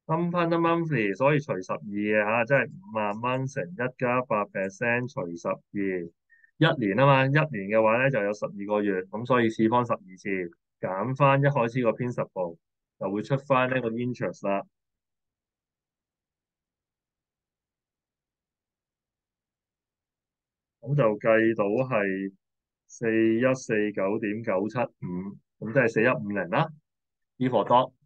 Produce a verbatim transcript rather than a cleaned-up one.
compound monthly，所以除十二嘅吓，即係五萬蚊乘一加八 percent 除十二，一年啊嘛，一年嘅話咧就有十二個月，咁所以次方十二次，減翻一開始個 principal，就會出翻呢個 interest 啦，咁就計到係四一四九點九七五，咁即係四一五零啦，呢個多。